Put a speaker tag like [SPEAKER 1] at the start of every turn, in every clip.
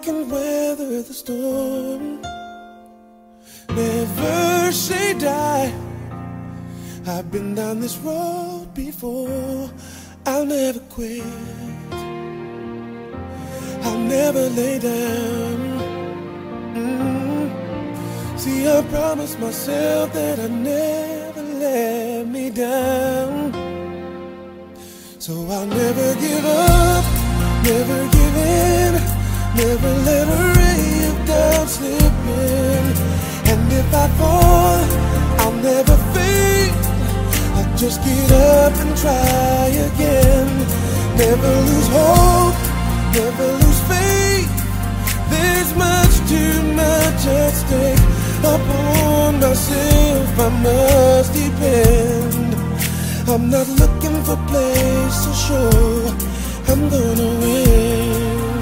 [SPEAKER 1] can weather the storm. Never say die. I've been down this road before. I'll never quit. I'll never lay down. See, I promised myself that I'd never let me down. So I'll never give up, never give in, never let a ray of doubt slip in. And if I fall, I'll never faint. I'll just get up and try again. Never lose hope, never lose faith. There's much, too much at stake. Upon myself I must depend. I'm not looking for place to show I'm gonna win.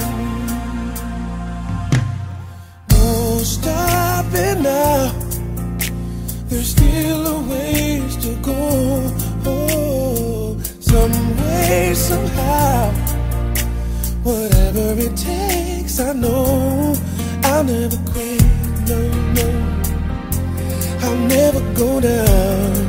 [SPEAKER 1] No stopping now. There's still a ways to go. Oh, some way, somehow. Whatever it takes, I know I'll never quit. No, no, I'll never go down.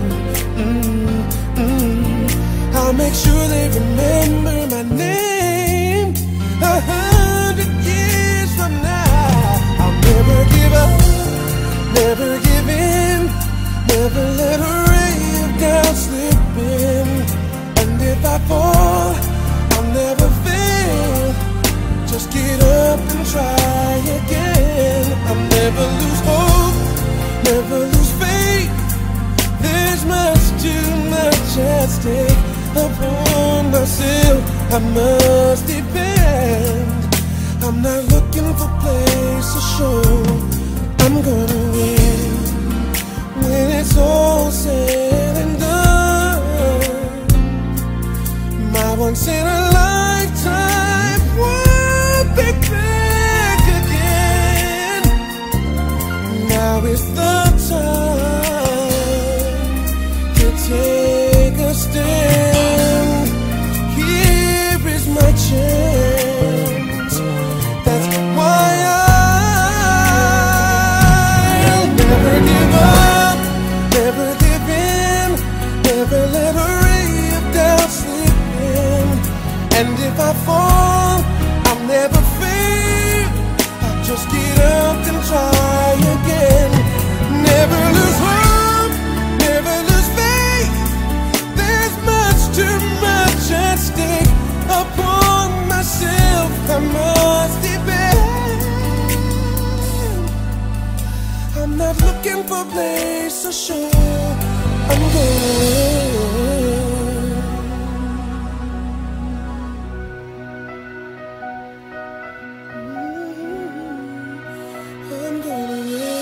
[SPEAKER 1] I'll make sure they remember my name 100 years from now. I'll never give up, never give in, never let a ray of doubt slip in. And if I fall, I'll never fail. Just get up and try again. I'll never lose hope, never lose faith. There's much, too much at stake. Upon myself I must depend. I'm not looking for place to show I'm gonna win. When it's all said and done, my once in a lifetime won't be back again. Now is the time to take a stand. Here is my chance. That's why I'll never give up, never give in, never let a ray of doubt slip in. And if I fall, I'll never fail. I'll just get up and try again. Never lose hope, never lose faith. There's much, too much at stake. Upon myself I must depend. I'm not looking for a place to show I'm going. I'm gonna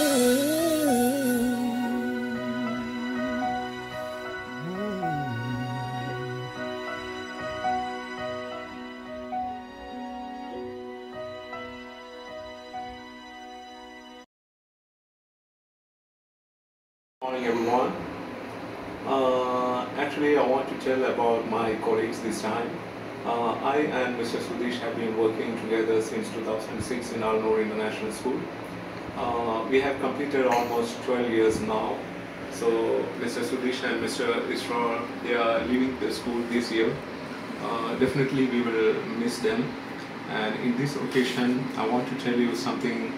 [SPEAKER 2] Morning everyone. Actually I want to tell about my colleagues this time. I and Mr. Sudesh have been working together since 2006 in Alnor International School. We have completed almost 12 years now. So Mr. Sudesh and Mr. Israr, they are leaving the school this year. Definitely we will miss them. And in this occasion I want to tell you something.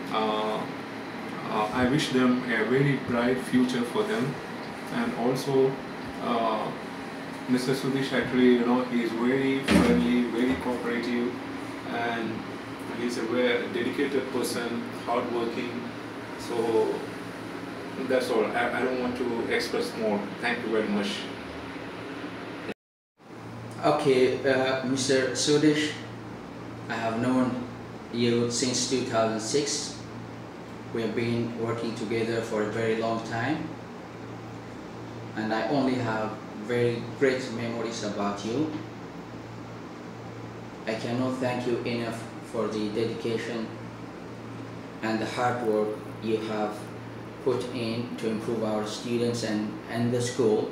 [SPEAKER 2] I wish them a very bright future for them, and also Mr. Sudesh actually, he is very friendly, very cooperative, and he's a very dedicated person, hardworking. So that's all. I don't want to express more. Thank you very much.
[SPEAKER 3] Okay, Mr. Sudesh, I have known you since 2006. We have been working together for a very long time, and I only have very great memories about you. I cannot thank you enough for the dedication and the hard work you have put in to improve our students and the school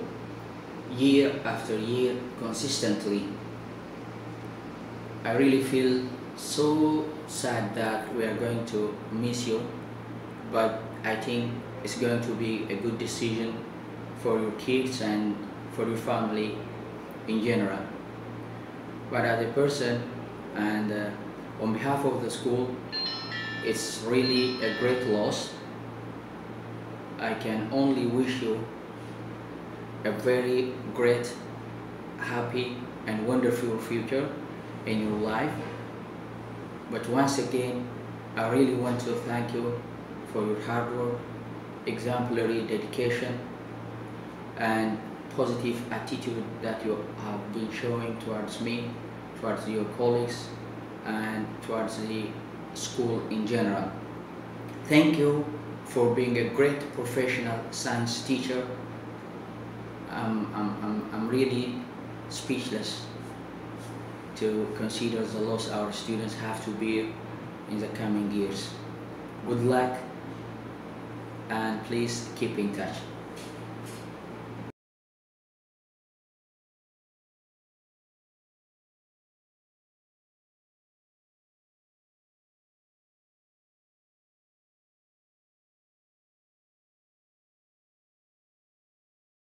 [SPEAKER 3] year after year consistently. I really feel So sad that we are going to miss you, but I think it's going to be a good decision for your kids and for your family in general. But as a person and on behalf of the school, it's really a great loss. I can only wish you a very great, happy and wonderful future in your life. But once again, I really want to thank you for your hard work, exemplary dedication and positive attitude that you have been showing towards me, towards your colleagues and towards the school in general. Thank you for being a great professional science teacher. I'm really speechless to consider the loss our students have to bear in the coming years. Good luck and please keep in touch.